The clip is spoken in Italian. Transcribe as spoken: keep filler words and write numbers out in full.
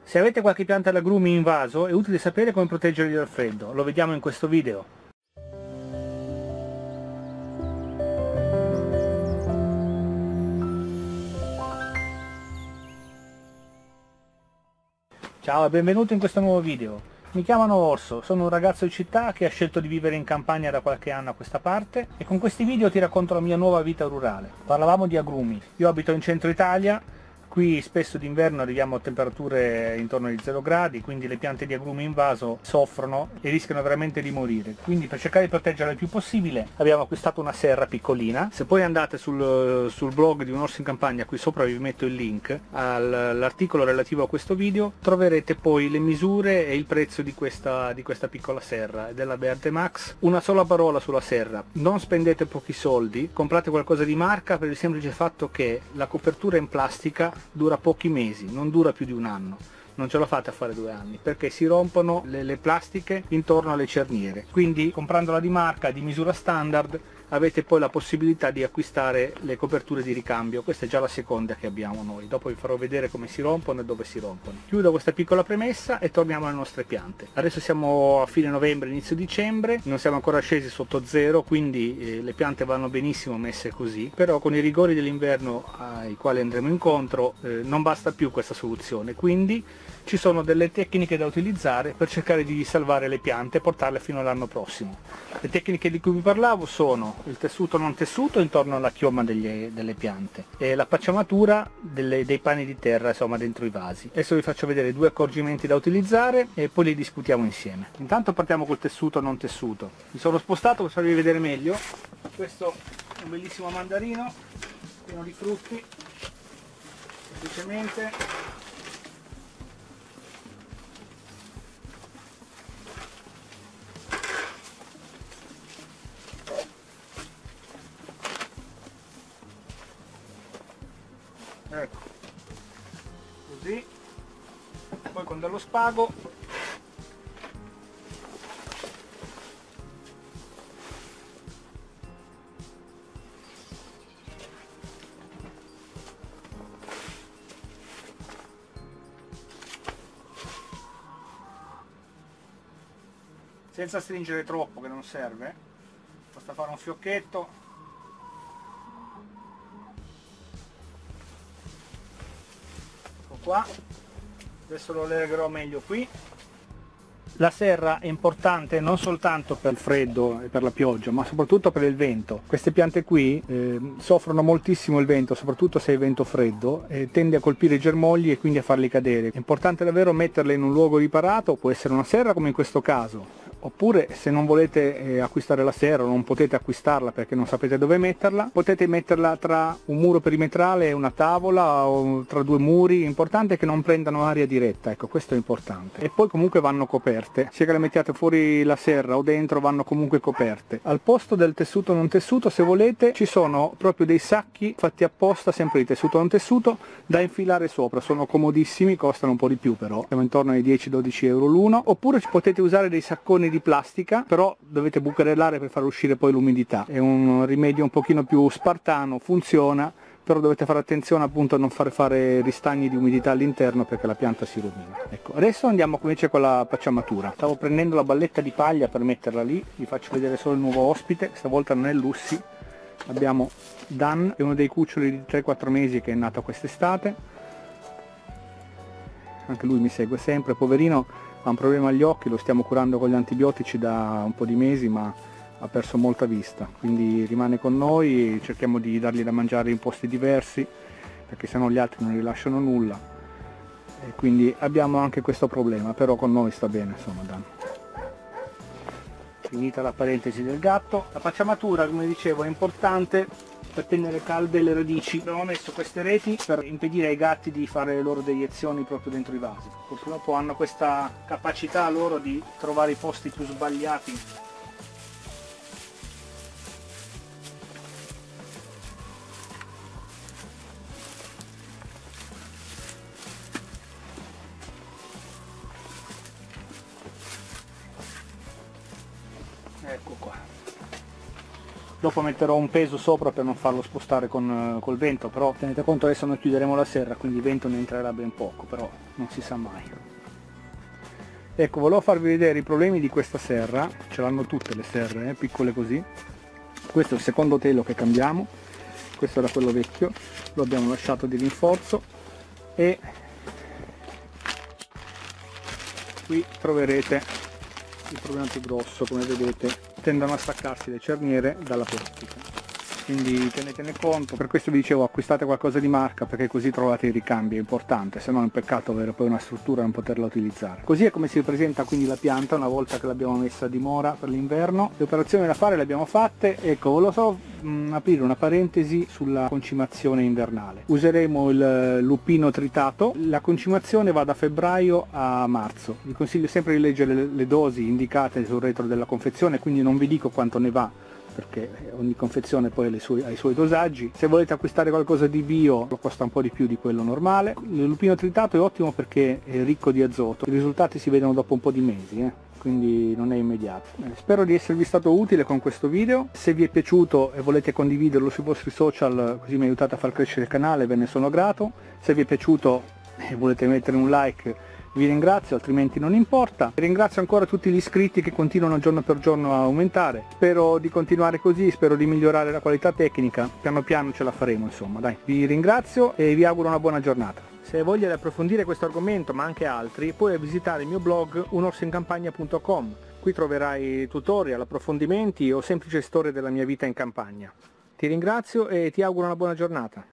Se avete qualche pianta d'agrumi in vaso è utile sapere come proteggerli dal freddo, lo vediamo in questo video. Ciao e benvenuto in questo nuovo video. Mi chiamano Orso, sono un ragazzo di città che ha scelto di vivere in campagna da qualche anno a questa parte e con questi video ti racconto la mia nuova vita rurale. Parlavamo di agrumi. Io abito in centro Italia. Qui spesso d'inverno arriviamo a temperature intorno ai zero gradi, quindi le piante di agrumi in vaso soffrono e rischiano veramente di morire. Quindi per cercare di proteggerle il più possibile abbiamo acquistato una serra piccolina. Se poi andate sul, sul blog di Un Orso in Campagna, qui sopra vi metto il link all'articolo relativo a questo video, troverete poi le misure e il prezzo di questa, di questa piccola serra, della Bertemax. Una sola parola sulla serra: non spendete pochi soldi, comprate qualcosa di marca per il semplice fatto che la copertura in plastica dura pochi mesi, non dura più di un anno. Non ce la fate a fare due anni perché si rompono le, le plastiche intorno alle cerniere. Quindi comprandola di marca, di misura standard, avete poi la possibilità di acquistare le coperture di ricambio. Questa è già la seconda che abbiamo noi, dopo vi farò vedere come si rompono e dove si rompono. Chiudo questa piccola premessa e torniamo alle nostre piante. Adesso siamo a fine novembre, inizio dicembre, non siamo ancora scesi sotto zero, quindi eh, le piante vanno benissimo messe così, però con i rigori dell'inverno ai quali andremo incontro eh, non basta più questa soluzione, quindi ci sono delle tecniche da utilizzare per cercare di salvare le piante e portarle fino all'anno prossimo. Le tecniche di cui vi parlavo sono il tessuto non tessuto intorno alla chioma degli, delle piante e la pacciamatura delle, dei pani di terra, insomma, dentro i vasi. Adesso vi faccio vedere due accorgimenti da utilizzare e poi li discutiamo insieme. Intanto partiamo col tessuto non tessuto. Mi sono spostato per farvi vedere meglio. Questo è un bellissimo mandarino pieno di frutti, semplicemente ecco così, poi con dello spago senza stringere troppo, che non serve, basta fare un fiocchetto. Qua adesso lo legherò meglio qui. La serra è importante non soltanto per il freddo e per la pioggia, ma soprattutto per il vento. Queste piante qui eh, soffrono moltissimo il vento, soprattutto se è vento freddo, e tende a colpire i germogli e quindi a farli cadere. È importante davvero metterle in un luogo riparato, può essere una serra come in questo caso, oppure se non volete eh, acquistare la serra, non potete acquistarla perché non sapete dove metterla, potete metterla tra un muro perimetrale e una tavola o tra due muri. L'importante è che non prendano aria diretta, ecco, questo è importante. E poi comunque vanno coperte, sia che le mettiate fuori la serra o dentro, vanno comunque coperte. Al posto del tessuto non tessuto, se volete, ci sono proprio dei sacchi fatti apposta, sempre di tessuto non tessuto, da infilare sopra. Sono comodissimi, costano un po' di più però, siamo intorno ai dieci dodici euro l'uno. Oppure potete usare dei sacconi di plastica, però dovete bucherellare per far uscire poi l'umidità. È un rimedio un pochino più spartano, funziona, però dovete fare attenzione appunto a non fare fare ristagni di umidità all'interno perché la pianta si rovina. Ecco, adesso andiamo invece con la pacciamatura. Stavo prendendo la balletta di paglia per metterla lì, vi faccio vedere solo il nuovo ospite, stavolta non è Lussi, abbiamo Dan, è uno dei cuccioli di tre quattro mesi che è nato quest'estate, anche lui mi segue sempre, poverino. Ha un problema agli occhi, lo stiamo curando con gli antibiotici da un po' di mesi, ma ha perso molta vista, quindi rimane con noi, cerchiamo di dargli da mangiare in posti diversi, perché sennò gli altri non gli lasciano nulla, e quindi abbiamo anche questo problema, però con noi sta bene, insomma. Dan. Finita la parentesi del gatto, la pacciamatura, come dicevo, è importante per tenere calde le radici. Abbiamo messo queste reti per impedire ai gatti di fare le loro deiezioni proprio dentro i vasi. Purtroppo hanno questa capacità loro di trovare i posti più sbagliati. Ecco qua. Dopo metterò un peso sopra per non farlo spostare con, col vento, però tenete conto adesso noi chiuderemo la serra, quindi il vento ne entrerà ben poco, però non si sa mai. Ecco, volevo farvi vedere i problemi di questa serra, ce l'hanno tutte le serre, eh, piccole così. Questo è il secondo telo che cambiamo, questo era quello vecchio, lo abbiamo lasciato di rinforzo e qui troverete il problema più grosso, come vedete tendono a staccarsi le cerniere dalla plastica, quindi tenetene conto. Per questo vi dicevo, acquistate qualcosa di marca, perché così trovate i ricambi, è importante, se no è un peccato avere poi una struttura e non poterla utilizzare. Così è come si presenta quindi la pianta una volta che l'abbiamo messa a dimora per l'inverno. Le operazioni da fare le abbiamo fatte. Ecco, volevo solo mh, aprire una parentesi sulla concimazione invernale. Useremo il lupino tritato, la concimazione va da febbraio a marzo. Vi consiglio sempre di leggere le, le dosi indicate sul retro della confezione, quindi non vi dico quanto ne va, perché ogni confezione poi ha i suoi, ha i suoi dosaggi. Se volete acquistare qualcosa di bio costa un po' di più di quello normale. Il lupino tritato è ottimo perché è ricco di azoto, i risultati si vedono dopo un po' di mesi, eh? Quindi non è immediato. Eh, spero di esservi stato utile con questo video. Se vi è piaciuto e volete condividerlo sui vostri social, così mi aiutate a far crescere il canale, ve ne sono grato. Se vi è piaciuto e volete mettere un like, vi ringrazio, altrimenti non importa. Ringrazio ancora tutti gli iscritti che continuano giorno per giorno a aumentare. Spero di continuare così, spero di migliorare la qualità tecnica, piano piano ce la faremo, insomma, dai. Vi ringrazio e vi auguro una buona giornata. Se hai voglia di approfondire questo argomento, ma anche altri, puoi visitare il mio blog un orso in campagna punto com. Qui troverai tutorial, approfondimenti o semplici storie della mia vita in campagna. Ti ringrazio e ti auguro una buona giornata.